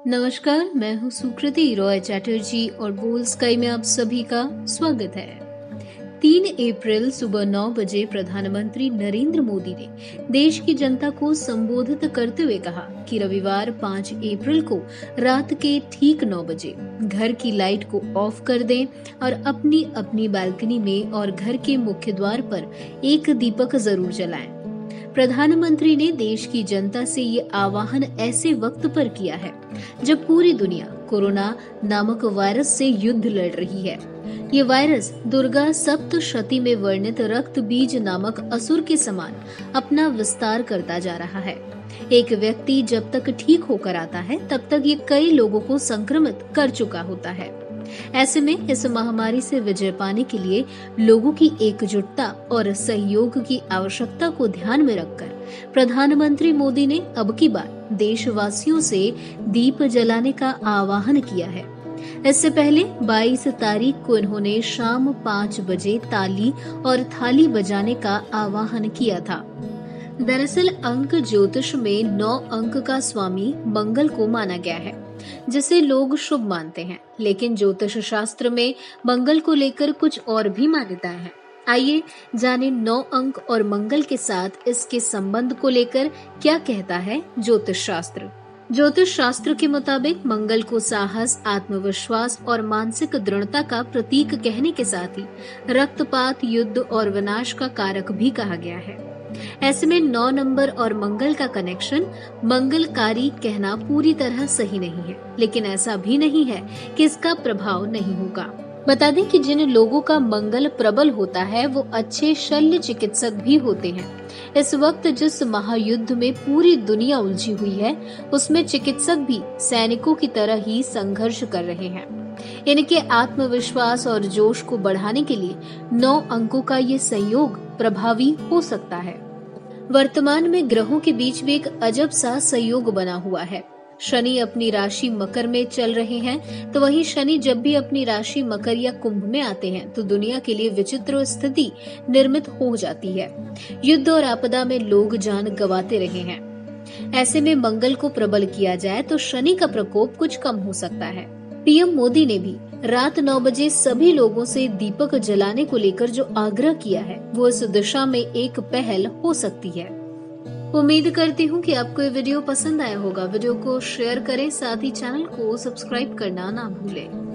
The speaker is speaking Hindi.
नमस्कार, मैं हूँ सुकृति रॉय चैटर्जी और बोल स्काई में आप सभी का स्वागत है। 3 अप्रैल सुबह 9 बजे प्रधानमंत्री नरेंद्र मोदी ने देश की जनता को संबोधित करते हुए कहा कि रविवार 5 अप्रैल को रात के ठीक 9 बजे घर की लाइट को ऑफ कर दें और अपनी अपनी बालकनी में और घर के मुख्य द्वार पर एक दीपक जरूर जलाएं। प्रधानमंत्री ने देश की जनता से ये आह्वान ऐसे वक्त पर किया है जब पूरी दुनिया कोरोना नामक वायरस से युद्ध लड़ रही है। ये वायरस दुर्गा सप्तशती में वर्णित रक्त बीज नामक असुर के समान अपना विस्तार करता जा रहा है। एक व्यक्ति जब तक ठीक होकर आता है तब तक ये कई लोगों को संक्रमित कर चुका होता है। ऐसे में इस महामारी से विजय पाने के लिए लोगों की एकजुटता और सहयोग की आवश्यकता को ध्यान में रखकर प्रधानमंत्री मोदी ने अब की बार देशवासियों से दीप जलाने का आह्वान किया है। इससे पहले 22 तारीख को इन्होंने शाम 5 बजे ताली और थाली बजाने का आह्वान किया था। दरअसल अंक ज्योतिष में 9 अंक का स्वामी मंगल को माना गया है, जिसे लोग शुभ मानते हैं, लेकिन ज्योतिष शास्त्र में मंगल को लेकर कुछ और भी मान्यताएं हैं। आइए जानें 9 अंक और मंगल के साथ इसके संबंध को लेकर क्या कहता है ज्योतिष शास्त्र। ज्योतिष शास्त्र के मुताबिक मंगल को साहस, आत्मविश्वास और मानसिक दृढ़ता का प्रतीक कहने के साथ ही रक्तपात, युद्ध और विनाश का कारक भी कहा गया है। ऐसे में 9 नंबर और मंगल का कनेक्शन मंगलकारी कहना पूरी तरह सही नहीं है, लेकिन ऐसा भी नहीं है कि इसका प्रभाव नहीं होगा। बता दें कि जिन लोगों का मंगल प्रबल होता है वो अच्छे शल्य चिकित्सक भी होते हैं। इस वक्त जिस महायुद्ध में पूरी दुनिया उलझी हुई है, उसमें चिकित्सक भी सैनिकों की तरह ही संघर्ष कर रहे हैं। इनके आत्मविश्वास और जोश को बढ़ाने के लिए 9 अंकों का ये संयोग प्रभावी हो सकता है। वर्तमान में ग्रहों के बीच भी एक अजब सा संयोग बना हुआ है। शनि अपनी राशि मकर में चल रहे हैं, तो वहीं शनि जब भी अपनी राशि मकर या कुंभ में आते हैं तो दुनिया के लिए विचित्र स्थिति निर्मित हो जाती है। युद्ध और आपदा में लोग जान गंवाते रहे हैं। ऐसे में मंगल को प्रबल किया जाए तो शनि का प्रकोप कुछ कम हो सकता है। पीएम मोदी ने भी रात 9 बजे सभी लोगों से दीपक जलाने को लेकर जो आग्रह किया है वो इस दिशा में एक पहल हो सकती है। उम्मीद करती हूँ कि आपको ये वीडियो पसंद आया होगा। वीडियो को शेयर करें, साथ ही चैनल को सब्सक्राइब करना ना भूलें।